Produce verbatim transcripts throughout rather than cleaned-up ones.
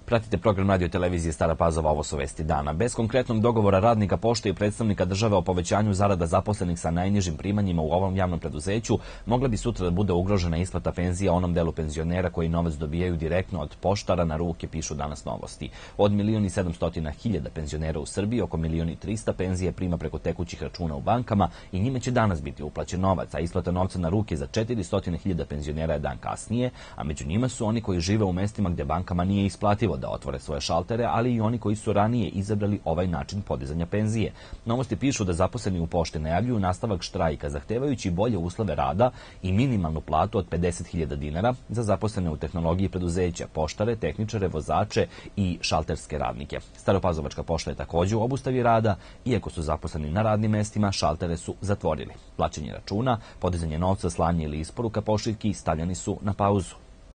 Pratite program radio televizije Stara Pazova, ovo su vesti dana. Bez konkretnog dogovora radnika pošte i predstavnika države o povećanju zarada zaposlenih sa najnižim primanjima u ovom javnom preduzeću, mogla bi sutra da bude ugrožena isplata penzija onom delu penzionera koji novac dobijaju direktno od poštara na ruke, pišu danas Novosti. Od milion i sedamsto hiljada penzionera u Srbiji, oko milion i trista penzije prima preko tekućih računa u bankama i njime će danas biti uplaćen novac, a isplata novca na ruke za četiristo hiljada penzionera je dan kasnije, a među njima su oni koji žive u mestima gde bankama nije isplativo da otvore svoje šaltere, ali i oni koji su ranije izabrali ovaj način podizanja penzije. Novosti pišu da zaposleni u pošti najavljuju nastavak štrajka, zahtevajući bolje uslove rada i minimalnu platu od pedeset hiljada dinara za zaposlene u tehnologiji preduzeća, poštare, tehničare, vozače i šalterske radnike. Staropazovačka pošta je takođe u obustavi rada, iako su zaposleni na radnim mestima, šaltere su zatvorili. Plaćanje računa, podizanje novca, slanje ili isporuka pošiljki stavljeni su na pauzu.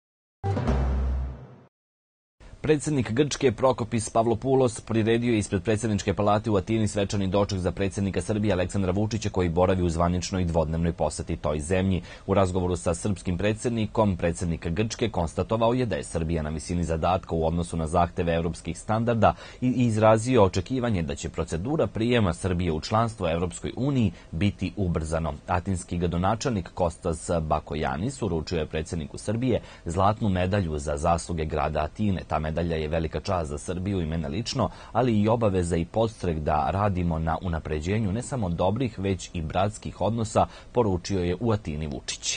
Predsjednik Grčke Prokopis Pavlopoulos priredio je ispred predsjedničke palate u Atini svečani doček za predsjednika Srbije Aleksandra Vučića, koji boravi u zvaničnoj dvodnevnoj poseti toj zemlji. U razgovoru sa srpskim predsjednikom, predsjednik Grčke konstatovao je da je Srbija na visini zadatka u odnosu na zahteve evropskih standarda i izrazio očekivanje da će procedura prijema Srbije u članstvo Evropskoj uniji biti ubrzano. Atinski gradonačelnik Kostas Bakojanis uručio je predsjedniku Srbije zlatnu medalju za zasluge grada Atine. Ta medalja je velika čast za Srbiju i mene lično, ali i obaveza i podstrek da radimo na unapređenju ne samo dobrih, već i bratskih odnosa, poručio je u Atini Vučić.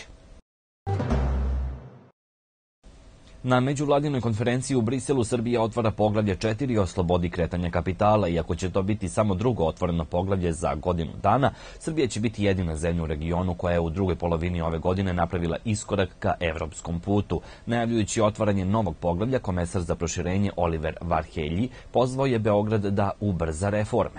Na međuvladinoj konferenciji u Briselu Srbija otvara poglavlje četiri o slobodi kretanja kapitala. Iako će to biti samo drugo otvoreno poglavlje za godinu dana, Srbija će biti jedina zemlja u regionu koja je u drugoj polovini ove godine napravila iskorak ka evropskom putu. Najavljujući otvaranje novog poglavlja, komesar za proširenje Oliver Varhelji pozvao je Beograd da ubrza reforme.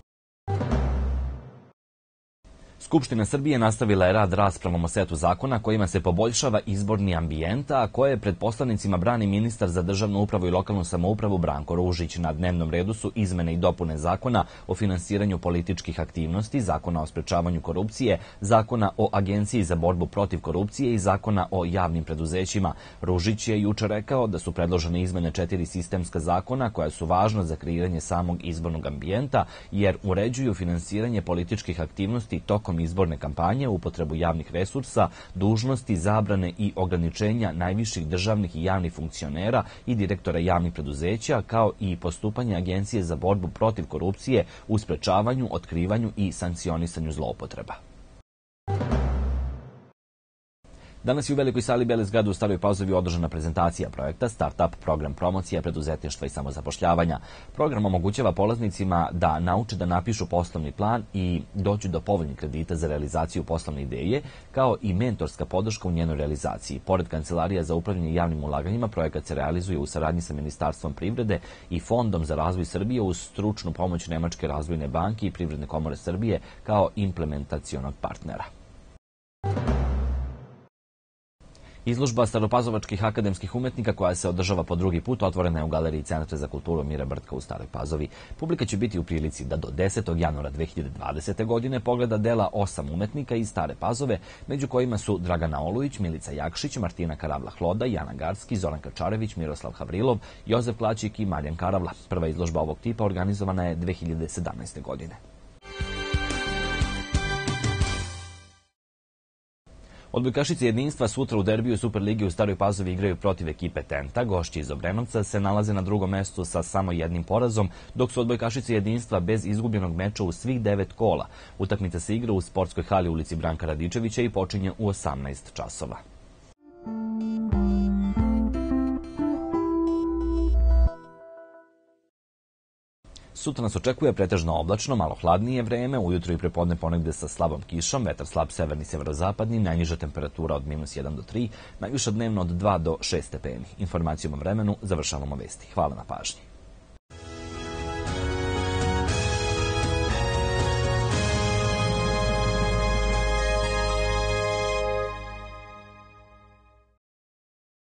Skupština Srbije nastavila je rad raspravom o setu zakona kojima se poboljšava izborni ambijent, a koje pred poslanicima brani ministar za državnu upravu i lokalnu samoupravu Branko Ružić. Na dnevnom redu su izmene i dopune zakona o finansiranju političkih aktivnosti, zakona o sprečavanju korupcije, zakona o Agenciji za borbu protiv korupcije i zakona o javnim preduzećima. Ružić je juče rekao da su predložene izmene četiri sistemska zakona koja su važna za kreiranje samog izbornog ambijenta, jer uređuju finansiranje političkih aktivnosti tokom izborne kampanje, upotrebu javnih resursa, dužnosti, zabrane i ograničenja najviših državnih i javnih funkcionera i direktora javnih preduzeća, kao i postupanje Agencije za borbu protiv korupcije u sprečavanju, otkrivanju i sankcionisanju zloupotreba. Danas je u Velikoj sali Bele zgrade u Staroj Pazovi održana prezentacija projekta Startup program promocija preduzetništva i samozapošljavanja. Program omogućava polaznicima da nauče da napišu poslovni plan i dođu do povoljnih kredita za realizaciju poslovne ideje, kao i mentorska podrška u njenoj realizaciji. Pored Kancelarija za upravljanje javnim ulaganjima, projekat se realizuje u saradnji sa Ministarstvom privrede i Fondom za razvoj Srbije uz stručnu pomoć Nemačke razvojne banke i Privredne komore Srbije kao implementacionog partnera. Izložba staropazovačkih akademskih umetnika koja se održava po drugi put otvorena je u galeriji Centra za kulturu Mira Brtka u Staroj Pazovi. Publika će biti u prilici da do desetog januara dve hiljade dvadesete. godine pogleda dela osam umetnika iz Stare Pazove, među kojima su Dragana Olujić, Milica Jakšić, Martina Karavla-Hloda, Jana Garski, Zoran Kačarević, Miroslav Havrilov, Jozef Klačik i Marijan Karavla. Prva izložba ovog tipa organizovana je dve hiljade sedamnaeste. godine. Odbojkašice jedinstva sutra u derbiju Superligi u Staroj Pazovi igraju protiv ekipe Tenta. Gošći iz Obrenovca se nalaze na drugom mestu sa samo jednim porazom, dok su odbojkašice jedinstva bez izgubljenog meča u svih devet kola. Utakmica se igra u sportskoj hali ulici Branka Radičevića i počinje u osamnaest časova. Sutra nas očekuje pretežno oblačno, malo hladnije vreme, ujutro i prepodne ponegde sa slabom kišom, vetar slab severni severozapadni, najniža temperatura od minus jedan do tri, najviša dnevno od dva do šest stepeni. Informacijom o vremenu završavamo vesti. Hvala na pažnji.